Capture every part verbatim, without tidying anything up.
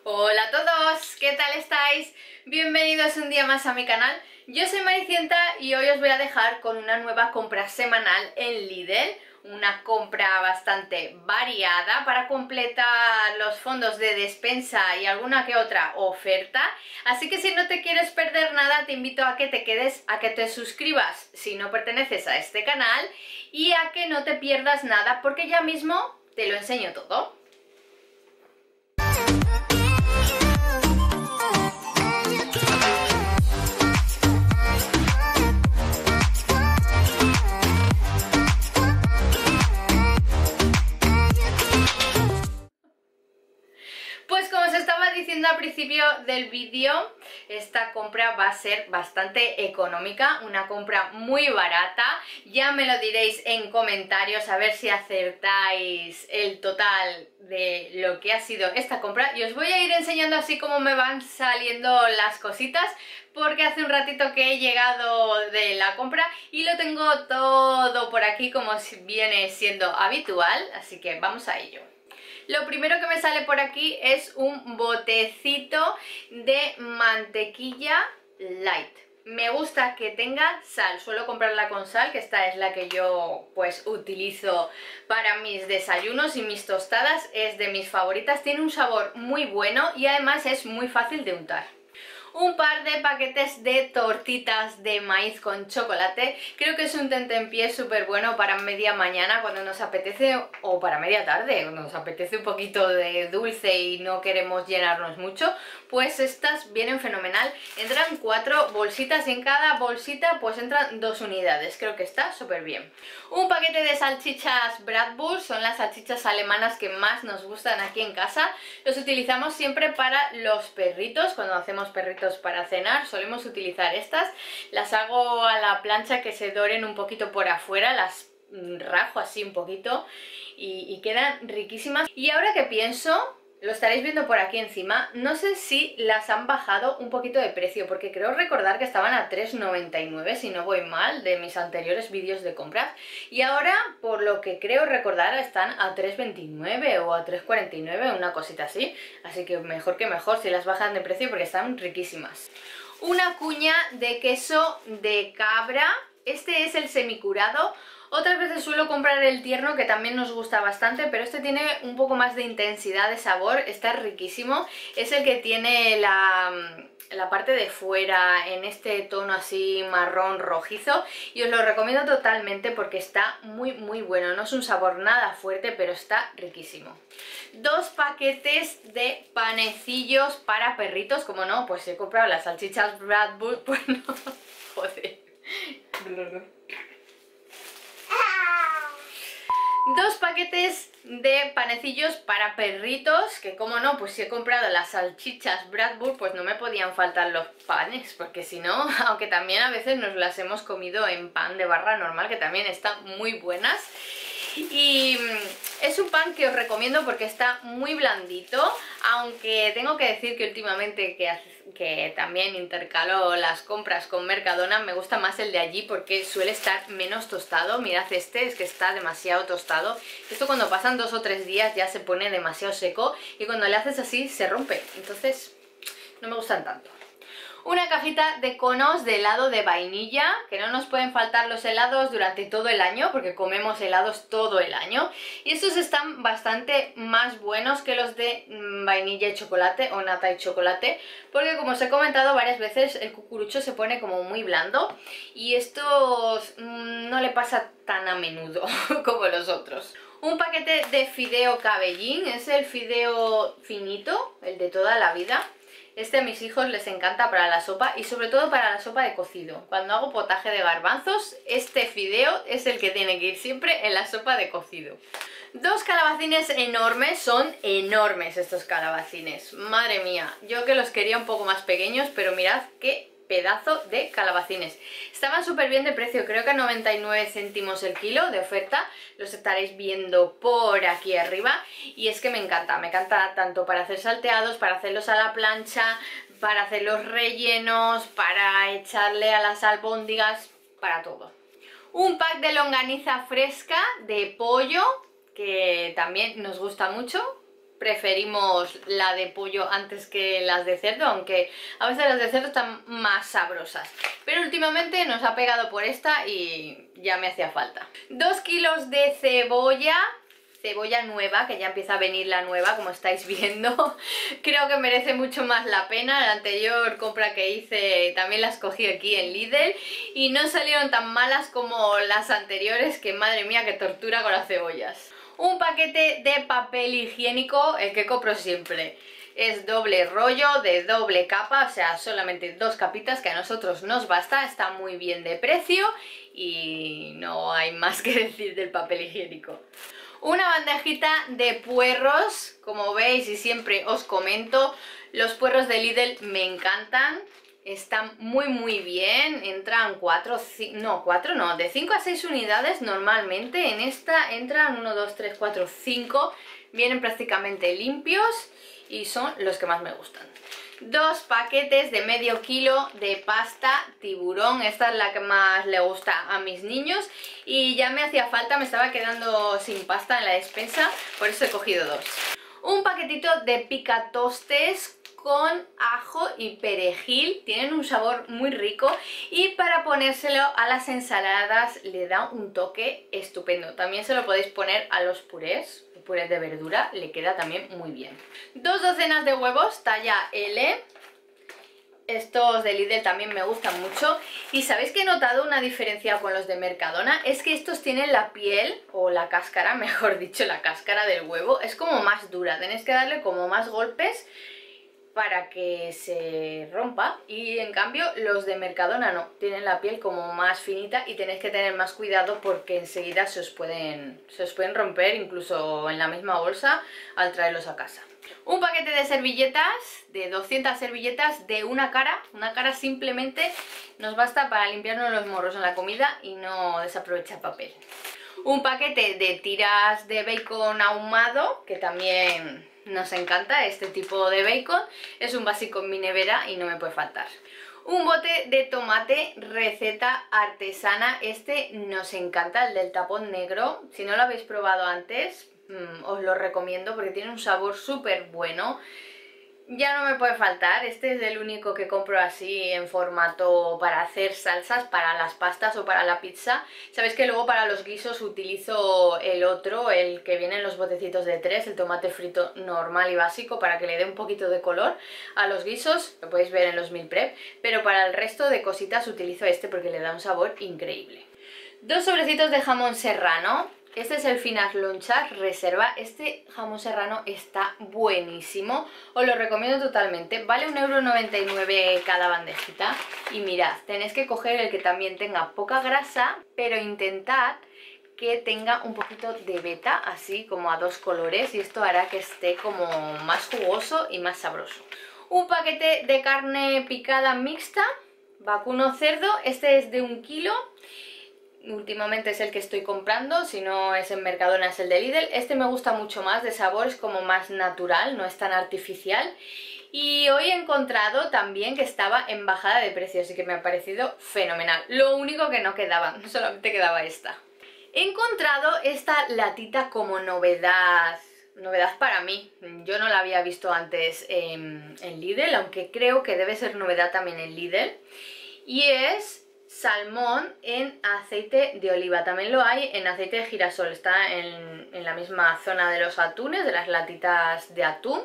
Hola a todos, ¿qué tal estáis? Bienvenidos un día más a mi canal. Yo soy Maricienta y hoy os voy a dejar con una nueva compra semanal en Lidl. Una compra bastante variada para completar los fondos de despensa y alguna que otra oferta. Así que si no te quieres perder nada, te invito a que te quedes, a que te suscribas si no perteneces a este canal y a que no te pierdas nada porque ya mismo te lo enseño todo. Pues como os estaba diciendo al principio del vídeo, esta compra va a ser bastante económica, una compra muy barata. Ya me lo diréis en comentarios a ver si acertáis el total de lo que ha sido esta compra. Y os voy a ir enseñando así como me van saliendo las cositas, porque hace un ratito que he llegado de la compra y lo tengo todo por aquí como viene siendo habitual, así que vamos a ello. Lo primero que me sale por aquí es un botecito de mantequilla light. Me gusta que tenga sal, suelo comprarla con sal, que esta es la que yo pues utilizo para mis desayunos y mis tostadas, es de mis favoritas, tiene un sabor muy bueno y además es muy fácil de untar. Un par de paquetes de tortitas de maíz con chocolate. Creo que es un tentempié súper bueno para media mañana cuando nos apetece, o para media tarde, cuando nos apetece un poquito de dulce y no queremos llenarnos mucho. Pues estas vienen fenomenal. Entran cuatro bolsitas y en cada bolsita pues entran dos unidades. Creo que está súper bien. Un paquete de salchichas Bratwurst, son las salchichas alemanas que más nos gustan aquí en casa. Los utilizamos siempre para los perritos, cuando hacemos perritos para cenar solemos utilizar estas, las hago a la plancha que se doren un poquito por afuera, las rajo así un poquito y, y quedan riquísimas. Y ahora que pienso, lo estaréis viendo por aquí encima, no sé si las han bajado un poquito de precio, porque creo recordar que estaban a tres noventa y nueve, si no voy mal, de mis anteriores vídeos de compras, y ahora, por lo que creo recordar, están a tres veintinueve o a tres cuarenta y nueve, una cosita así, así que mejor que mejor si las bajan de precio porque están riquísimas. Una cuña de queso de cabra, este es el semicurado. Otras veces suelo comprar el tierno, que también nos gusta bastante, pero este tiene un poco más de intensidad de sabor, está riquísimo. Es el que tiene la, la parte de fuera en este tono así marrón rojizo y os lo recomiendo totalmente porque está muy muy bueno. No es un sabor nada fuerte, pero está riquísimo. Dos paquetes de panecillos para perritos, como no, pues he comprado las salchichas Bratwurst, pues no, joder. Dos paquetes de panecillos para perritos, que como no, pues si he comprado las salchichas Bratwurst, pues no me podían faltar los panes, porque si no, aunque también a veces nos las hemos comido en pan de barra normal, que también están muy buenas. Y es un pan que os recomiendo porque está muy blandito, aunque tengo que decir que últimamente que, que también intercalo las compras con Mercadona, me gusta más el de allí porque suele estar menos tostado. Mirad este, es que está demasiado tostado. Esto cuando pasan dos o tres días ya se pone demasiado seco y cuando le haces así se rompe, entonces no me gustan tanto. Una cajita de conos de helado de vainilla, que no nos pueden faltar los helados durante todo el año, porque comemos helados todo el año. Y estos están bastante más buenos que los de vainilla y chocolate o nata y chocolate, porque como os he comentado varias veces, el cucurucho se pone como muy blando y estos mmm, no le pasa tan a menudo como los otros. Un paquete de fideo cabellín, es el fideo finito, el de toda la vida. Este a mis hijos les encanta para la sopa y sobre todo para la sopa de cocido. Cuando hago potaje de garbanzos, este fideo es el que tiene que ir siempre en la sopa de cocido. Dos calabacines enormes, son enormes estos calabacines. Madre mía, yo que los quería un poco más pequeños, pero mirad qué pedazo de calabacines. Estaban súper bien de precio, creo que a noventa y nueve céntimos el kilo de oferta. Los estaréis viendo por aquí arriba. Y es que me encanta, me encanta tanto para hacer salteados, para hacerlos a la plancha, para hacer los rellenos, para echarle a las albóndigas, para todo. Un pack de longaniza fresca de pollo, que también nos gusta mucho. preferimos la de pollo antes que las de cerdo, aunque a veces las de cerdo están más sabrosas. Pero últimamente nos ha pegado por esta y ya me hacía falta. Dos kilos de cebolla. Cebolla nueva, que ya empieza a venir la nueva, como estáis viendo. Creo que merece mucho más la pena. La anterior compra que hice también las cogí aquí en Lidl y no salieron tan malas como las anteriores, que madre mía, qué tortura con las cebollas. Un paquete de papel higiénico, el que compro siempre. Es doble rollo, de doble capa, o sea, solamente dos capitas, que a nosotros nos basta. Está muy bien de precio y no hay más que decir del papel higiénico. Una bandejita de puerros, como veis y siempre os comento, los puerros de Lidl me encantan, están muy muy bien, entran cuatro, no, cuatro no, de cinco a seis unidades normalmente, en esta entran uno, dos, tres, cuatro, cinco, vienen prácticamente limpios y son los que más me gustan. Dos paquetes de medio kilo de pasta tiburón, esta es la que más le gusta a mis niños y ya me hacía falta, me estaba quedando sin pasta en la despensa, por eso he cogido dos. Un paquetito de picatostes con ajo y perejil, tienen un sabor muy rico y para ponérselo a las ensaladas le da un toque estupendo. También se lo podéis poner a los purés, purés de verdura, le queda también muy bien. Dos docenas de huevos talla L, estos de Lidl también me gustan mucho. Y ¿sabéis que he notado una diferencia con los de Mercadona? Es que estos tienen la piel, o la cáscara, mejor dicho, la cáscara del huevo, es como más dura, tenéis que darle como más golpes para que se rompa, y en cambio los de Mercadona no, tienen la piel como más finita y tenéis que tener más cuidado porque enseguida se os pueden, se os pueden romper incluso en la misma bolsa al traerlos a casa. Un paquete de servilletas, de doscientas servilletas de una cara, una cara simplemente nos basta para limpiarnos los morros en la comida y no desaprovechar papel. Un paquete de tiras de bacon ahumado, que también nos encanta este tipo de bacon, es un básico en mi nevera y no me puede faltar. Un bote de tomate receta artesana, este nos encanta, el del tapón negro, si no lo habéis probado antes mmm, os lo recomiendo porque tiene un sabor súper bueno. Ya no me puede faltar, este es el único que compro así en formato para hacer salsas, para las pastas o para la pizza. Sabéis que luego para los guisos utilizo el otro, el que viene en los botecitos de tres, el tomate frito normal y básico, para que le dé un poquito de color a los guisos, lo podéis ver en los meal prep, pero para el resto de cositas utilizo este porque le da un sabor increíble. Dos sobrecitos de jamón serrano. Este es el Finas Lonchas Reserva, este jamón serrano está buenísimo, os lo recomiendo totalmente, vale un euro noventa y nueve cada bandejita y mirad, tenéis que coger el que también tenga poca grasa, pero intentad que tenga un poquito de beta, así como a dos colores, y esto hará que esté como más jugoso y más sabroso. Un paquete de carne picada mixta, vacuno cerdo, este es de un kilo. Últimamente es el que estoy comprando, si no es en Mercadona es el de Lidl. Este me gusta mucho más, de sabor es como más natural, no es tan artificial. Y hoy he encontrado también que estaba en bajada de precio, así que me ha parecido fenomenal. Lo único que no quedaba, solamente quedaba esta. He encontrado esta latita como novedad, novedad para mí. Yo no la había visto antes en, en Lidl, aunque creo que debe ser novedad también en Lidl. Y es salmón en aceite de oliva, también lo hay en aceite de girasol, está en, en la misma zona de los atunes, de las latitas de atún,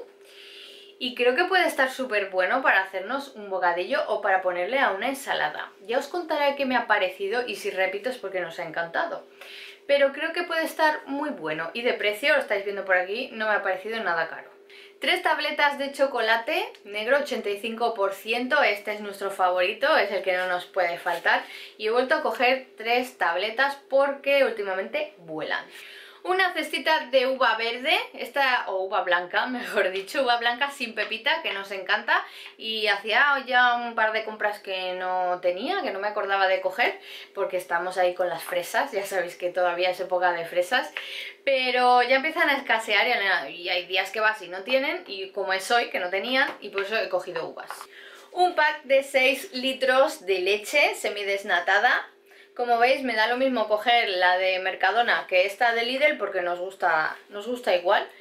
y creo que puede estar súper bueno para hacernos un bocadillo o para ponerle a una ensalada. Ya os contaré qué me ha parecido y si repito es porque nos ha encantado, pero creo que puede estar muy bueno y de precio, lo estáis viendo por aquí, no me ha parecido nada caro. Tres tabletas de chocolate negro, ochenta y cinco por ciento, este es nuestro favorito, es el que no nos puede faltar. Y he vuelto a coger tres tabletas porque últimamente vuelan. Una cestita de uva verde, esta, o uva blanca, mejor dicho, uva blanca sin pepita, que nos encanta. Y hacía ya un par de compras que no tenía, que no me acordaba de coger, porque estamos ahí con las fresas, ya sabéis que todavía es época de fresas. Pero ya empiezan a escasear y hay días que vas y no tienen, y como es hoy, que no tenían, y por eso he cogido uvas. Un pack de seis litros de leche semidesnatada. Como veis me da lo mismo coger la de Mercadona que esta de Lidl porque nos gusta, nos gusta igual.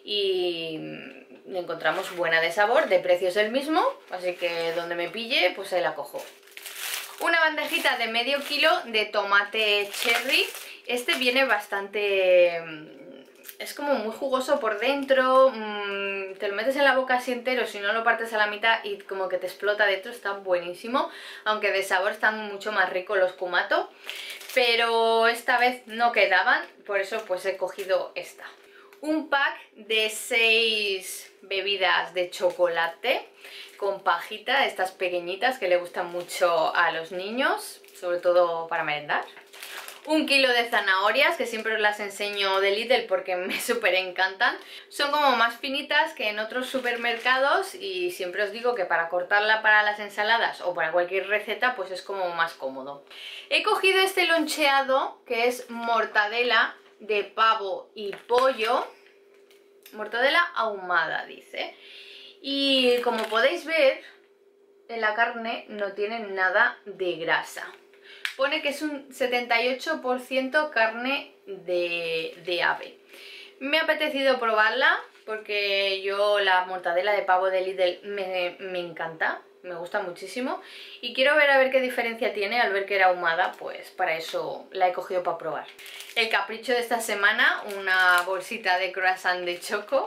y le encontramos buena de sabor, de precio es el mismo, así que donde me pille pues ahí la cojo. Una bandejita de medio kilo de tomate cherry. Este viene bastante... es como muy jugoso por dentro, mmm, te lo metes en la boca así entero, si no lo partes a la mitad y como que te explota dentro, está buenísimo, aunque de sabor están mucho más ricos los kumato, pero esta vez no quedaban, por eso pues he cogido esta. Un pack de seis bebidas de chocolate con pajita, estas pequeñitas que le gustan mucho a los niños, sobre todo para merendar. Un kilo de zanahorias, que siempre os las enseño de Lidl porque me súper encantan. Son como más finitas que en otros supermercados y siempre os digo que para cortarla para las ensaladas o para cualquier receta pues es como más cómodo. He cogido este loncheado que es mortadela de pavo y pollo. Mortadela ahumada dice. Y como podéis ver, en la carne no tiene nada de grasa. Pone que es un setenta y ocho por ciento carne de, de ave. Me ha apetecido probarla porque yo la mortadela de pavo de Lidl me, me encanta, me gusta muchísimo. Y quiero ver a ver qué diferencia tiene al ver que era ahumada, pues para eso la he cogido para probar. El capricho de esta semana, una bolsita de croissant de choco.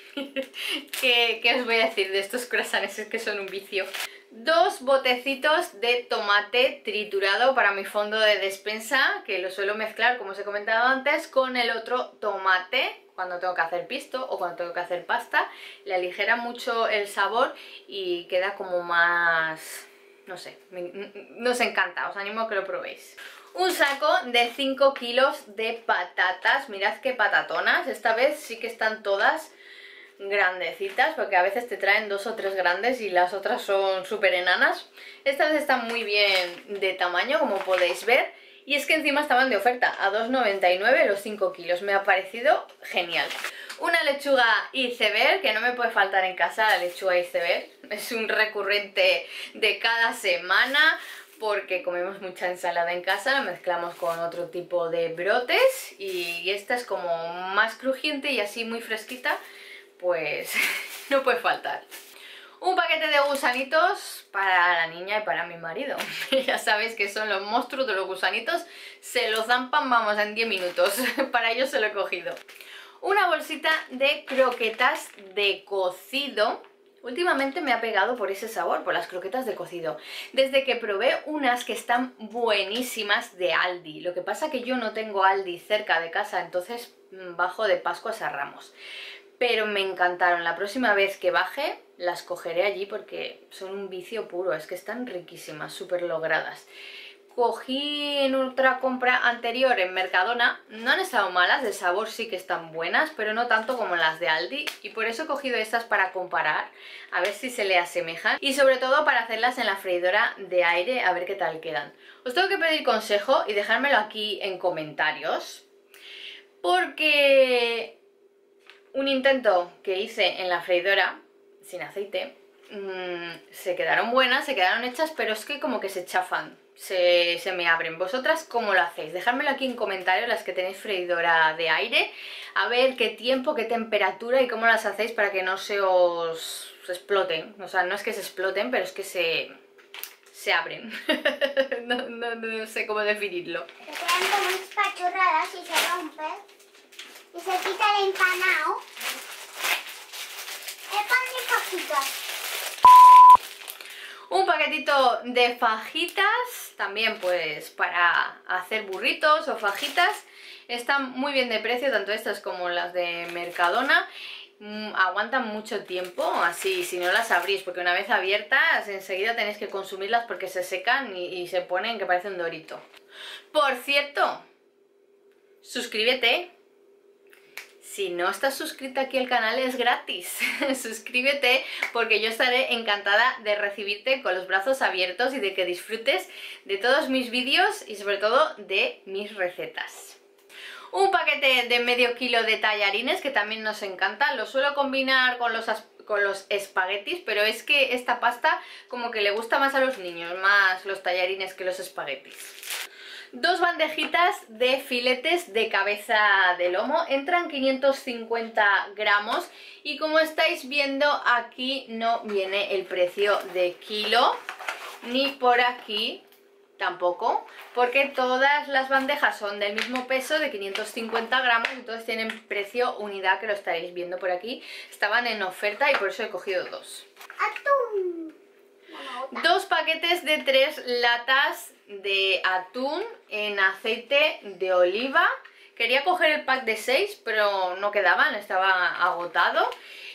¿Qué, ¿Qué os voy a decir de estos croissants? Es que son un vicio. Dos botecitos de tomate triturado para mi fondo de despensa, que lo suelo mezclar, como os he comentado antes, con el otro tomate cuando tengo que hacer pisto o cuando tengo que hacer pasta. Le aligera mucho el sabor y queda como más... no sé, nos encanta, os animo a que lo probéis. Un saco de cinco kilos de patatas, mirad qué patatonas, esta vez sí que están todas grandecitas, porque a veces te traen dos o tres grandes y las otras son súper enanas. Estas están muy bien de tamaño, como podéis ver, y es que encima estaban de oferta a dos noventa y nueve los cinco kilos, me ha parecido genial. Una lechuga iceberg, que no me puede faltar en casa la lechuga iceberg, es un recurrente de cada semana porque comemos mucha ensalada en casa, la mezclamos con otro tipo de brotes y esta es como más crujiente y así muy fresquita, pues no puede faltar. Un paquete de gusanitos para la niña y para mi marido. Ya sabéis que son los monstruos de los gusanitos, se los zampan, vamos, en diez minutos. Para ellos se lo he cogido. Una bolsita de croquetas de cocido. Últimamente me ha pegado por ese sabor, por las croquetas de cocido. Desde que probé unas que están buenísimas de Aldi. Lo que pasa que yo no tengo Aldi cerca de casa, entonces bajo de Pascuas a Ramos. Pero me encantaron. La próxima vez que baje las cogeré allí porque son un vicio puro. Es que están riquísimas, súper logradas. Cogí en otra compra anterior en Mercadona. No han estado malas, de sabor sí que están buenas, pero no tanto como las de Aldi. Y por eso he cogido estas para comparar, a ver si se le asemejan. Y sobre todo para hacerlas en la freidora de aire, a ver qué tal quedan. Os tengo que pedir consejo y dejármelo aquí en comentarios. Porque... un intento que hice en la freidora, sin aceite, mmm, se quedaron buenas, se quedaron hechas, pero es que como que se chafan, se, se me abren. ¿Vosotras cómo lo hacéis? Dejádmelo aquí en comentarios, las que tenéis freidora de aire, a ver qué tiempo, qué temperatura y cómo las hacéis para que no se os exploten. O sea, no es que se exploten, pero es que se, se abren. no, no, no sé cómo definirlo. Se quedan como espachurradas y se rompen. Y se quita el empanado. El pan de fajitas. Un paquetito de fajitas, también pues para hacer burritos o fajitas. Están muy bien de precio, tanto estas como las de Mercadona. Mm, aguantan mucho tiempo, así si no las abrís, porque una vez abiertas enseguida tenéis que consumirlas porque se secan y, y se ponen que parece un dorito. Por cierto, suscríbete. Si no estás suscrita aquí al canal es gratis, suscríbete porque yo estaré encantada de recibirte con los brazos abiertos y de que disfrutes de todos mis vídeos y sobre todo de mis recetas. Un paquete de medio kilo de tallarines que también nos encanta, lo suelo combinar con los, con los espaguetis, pero es que esta pasta como que le gusta más a los niños, más los tallarines que los espaguetis. Dos bandejitas de filetes de cabeza de lomo, entran quinientos cincuenta gramos y como estáis viendo aquí no viene el precio de kilo, ni por aquí tampoco, porque todas las bandejas son del mismo peso, de quinientos cincuenta gramos, entonces tienen precio unidad, que lo estaréis viendo por aquí. Estaban en oferta y por eso he cogido dos. Atún. Dos paquetes de tres latas de atún en aceite de oliva. Quería coger el pack de seis, pero no quedaban, estaba agotado.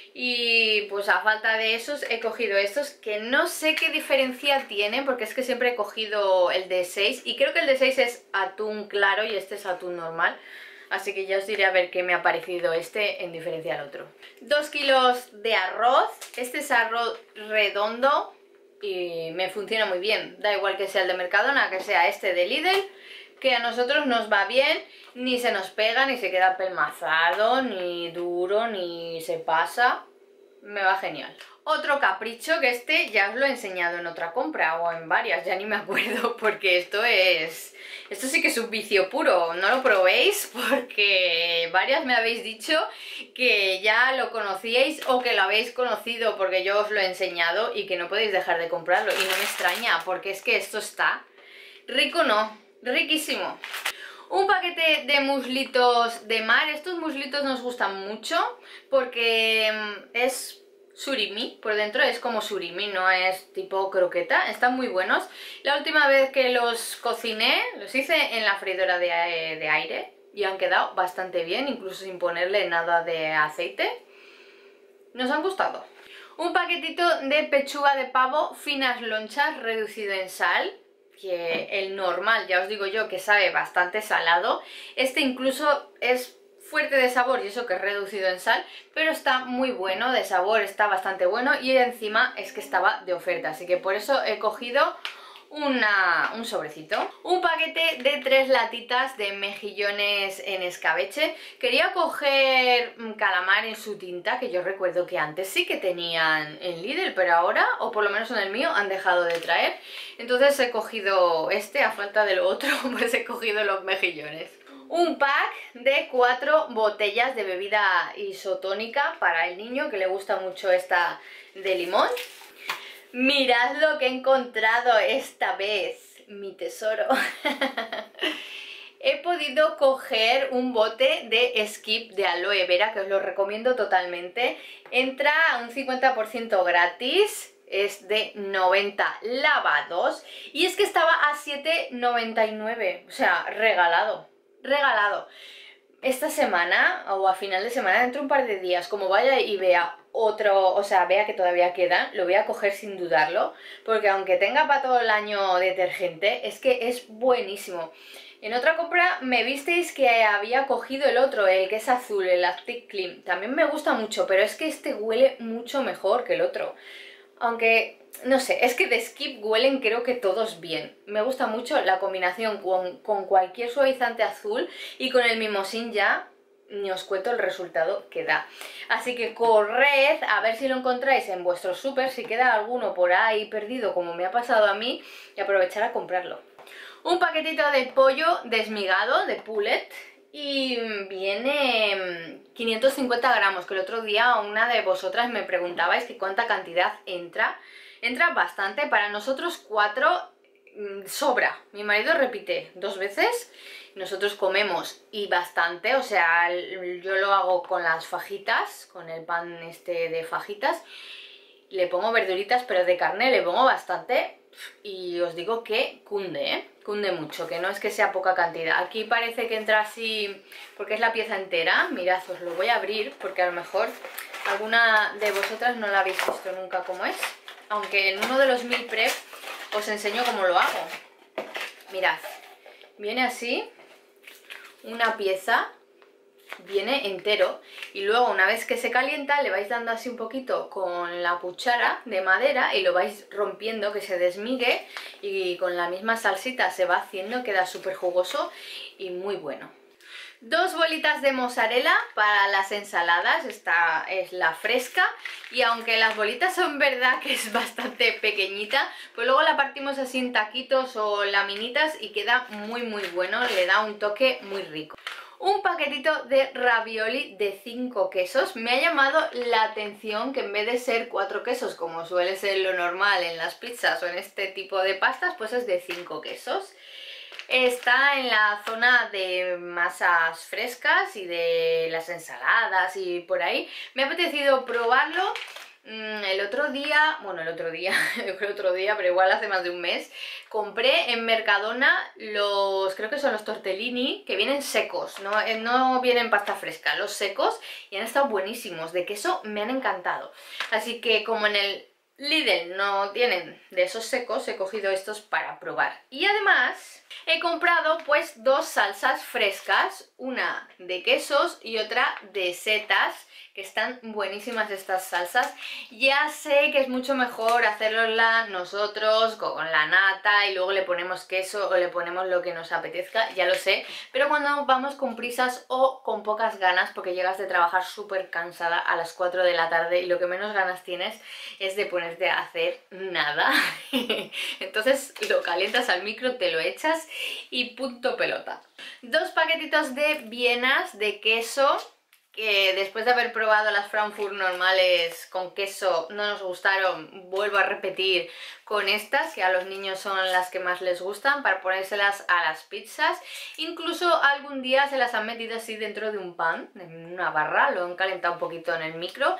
Y pues a falta de esos he cogido estos, que no sé qué diferencia tienen, porque es que siempre he cogido el de seis y creo que el de seis es atún claro y este es atún normal. Así que ya os diré a ver qué me ha parecido este en diferencia al otro. Dos kilos de arroz. Este es arroz redondo y me funciona muy bien. Da igual que sea el de Mercadona, que sea este de Lidl, que a nosotros nos va bien. Ni se nos pega, ni se queda pelmazado, ni duro, ni se pasa. Me va genial. Otro capricho, que este ya os lo he enseñado en otra compra o en varias, ya ni me acuerdo, porque esto es... Esto sí que es un vicio puro, no lo probéis porque varias me habéis dicho que ya lo conocíais o que lo habéis conocido porque yo os lo he enseñado y que no podéis dejar de comprarlo. Y no me extraña, porque es que esto está rico, no, riquísimo. Un paquete de muslitos de mar. Estos muslitos nos gustan mucho porque es surimi, por dentro es como surimi, no es tipo croqueta, están muy buenos. La última vez que los cociné, los hice en la freidora de, de aire y han quedado bastante bien, incluso sin ponerle nada de aceite. Nos han gustado. Un paquetito de pechuga de pavo, finas lonchas, reducido en sal. Que el normal, ya os digo yo, que sabe bastante salado. Este incluso es fuerte de sabor y eso que es reducido en sal, pero está muy bueno de sabor, está bastante bueno y encima es que estaba de oferta, así que por eso he cogido una, un sobrecito. Un paquete de tres latitas de mejillones en escabeche. Quería coger calamar en su tinta, que yo recuerdo que antes sí que tenían en Lidl, pero ahora, o por lo menos en el mío, han dejado de traer. Entonces he cogido este, a falta del otro, pues he cogido los mejillones. Un pack de cuatro botellas de bebida isotónica para el niño, que le gusta mucho esta de limón. Mirad lo que he encontrado esta vez, mi tesoro. He podido coger un bote de Skip de aloe vera, que os lo recomiendo totalmente. Entra a un cincuenta por ciento gratis, es de noventa lavados y es que estaba a siete noventa y nueve, o sea, regalado, regalado. Esta semana o a final de semana, dentro de un par de días, como vaya y vea otro, o sea, vea que todavía quedan, lo voy a coger sin dudarlo, porque aunque tenga para todo el año detergente, es que es buenísimo. En otra compra me visteis que había cogido el otro, el que es azul, el Active Clean. También me gusta mucho, pero es que este huele mucho mejor que el otro. Aunque, no sé, es que de Skip huelen creo que todos bien. Me gusta mucho la combinación con, con cualquier suavizante azul y con el mimosín ya, ni os cuento el resultado que da. Así que corred a ver si lo encontráis en vuestro súper, si queda alguno por ahí perdido como me ha pasado a mí, y aprovechar a comprarlo. Un paquetito de pollo desmigado, de pullet, y viene quinientos cincuenta gramos, que el otro día una de vosotras me preguntabais que cuánta cantidad entra. Entra bastante, para nosotros cuatro sobra. Mi marido repite dos veces, nosotros comemos y bastante, o sea, yo lo hago con las fajitas, con el pan este de fajitas. Le pongo verduritas, pero de carne le pongo bastante y os digo que cunde, ¿eh? Cunde mucho, que no es que sea poca cantidad. Aquí parece que entra así porque es la pieza entera. Mirad, os lo voy a abrir porque a lo mejor alguna de vosotras no la habéis visto nunca cómo es. Aunque en uno de los meal prep os enseño cómo lo hago. Mirad, viene así una pieza, viene entero y luego una vez que se calienta le vais dando así un poquito con la cuchara de madera y lo vais rompiendo que se desmigue y con la misma salsita se va haciendo, queda súper jugoso y muy bueno. Dos bolitas de mozzarella para las ensaladas, esta es la fresca, y aunque las bolitas son verdad que es bastante pequeñita, pues luego la partimos así en taquitos o laminitas y queda muy muy bueno, le da un toque muy rico. Un paquetito de ravioli de cinco quesos. Me ha llamado la atención que en vez de ser cuatro quesos, como suele ser lo normal en las pizzas o en este tipo de pastas, pues es de cinco quesos. Está en la zona de masas frescas y de las ensaladas y por ahí. Me ha apetecido probarlo. El otro día, bueno el otro día, el otro día, pero igual hace más de un mes, compré en Mercadona los, creo que son los tortellini, que vienen secos, no, no vienen pasta fresca, los secos, y han estado buenísimos, de queso me han encantado. Así que como en el Lidl no tienen de esos secos, he cogido estos para probar. Y además he comprado pues dos salsas frescas, una de quesos y otra de setas, que están buenísimas estas salsas. Ya sé que es mucho mejor hacerla nosotros con la nata y luego le ponemos queso o le ponemos lo que nos apetezca, ya lo sé, pero cuando vamos con prisas o con pocas ganas, porque llegas de trabajar súper cansada a las cuatro de la tarde y lo que menos ganas tienes es de ponerte a hacer nada, entonces lo calientas al micro, te lo echas y punto pelota. Dos paquetitos de vienas de queso, que después de haber probado las Frankfurt normales con queso no nos gustaron, vuelvo a repetir con estas, que a los niños son las que más les gustan, para ponérselas a las pizzas. Incluso algún día se las han metido así dentro de un pan, en una barra, lo han calentado un poquito en el micro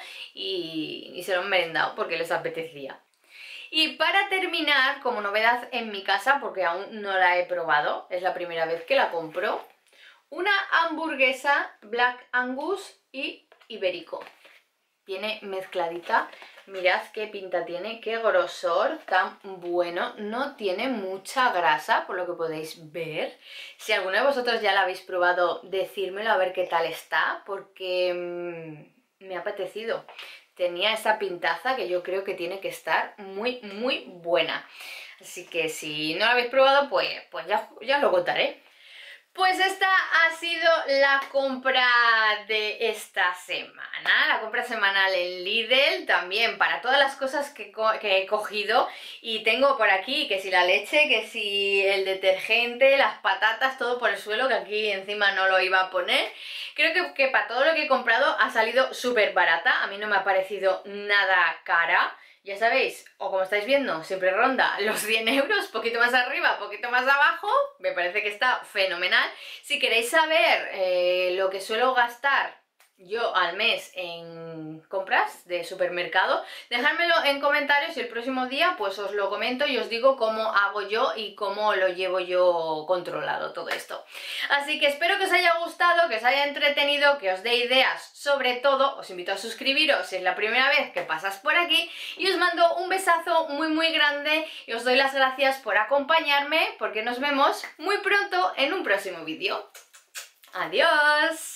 y, y se lo han merendado porque les apetecía. Y para terminar, como novedad en mi casa, porque aún no la he probado, es la primera vez que la compro, una hamburguesa Black Angus y ibérico. Viene mezcladita, mirad qué pinta tiene, qué grosor tan bueno, no tiene mucha grasa por lo que podéis ver. Si alguno de vosotros ya la habéis probado, decírmelo a ver qué tal está, porque mmm, me ha apetecido. Tenía esa pintaza que yo creo que tiene que estar muy muy buena. Así que si no la habéis probado, pues, pues ya, ya os lo contaré. Pues esta ha sido la compra de esta semana, la compra semanal en Lidl, también para todas las cosas que, que he cogido, y tengo por aquí que si la leche, que si el detergente, las patatas, todo por el suelo, que aquí encima no lo iba a poner. Creo que, que para todo lo que he comprado ha salido súper barata, a mí no me ha parecido nada cara. Ya sabéis, o como estáis viendo, siempre ronda los cien euros, poquito más arriba, poquito más abajo, me parece que está fenomenal. Si queréis saber eh, lo que suelo gastar yo al mes en compras de supermercado, dejádmelo en comentarios y el próximo día pues os lo comento y os digo cómo hago yo y cómo lo llevo yo controlado todo esto. Así que espero que os haya gustado, que os haya entretenido, que os dé ideas. Sobre todo os invito a suscribiros si es la primera vez que pasas por aquí, y os mando un besazo muy muy grande y os doy las gracias por acompañarme, porque nos vemos muy pronto en un próximo vídeo. ¡Adiós!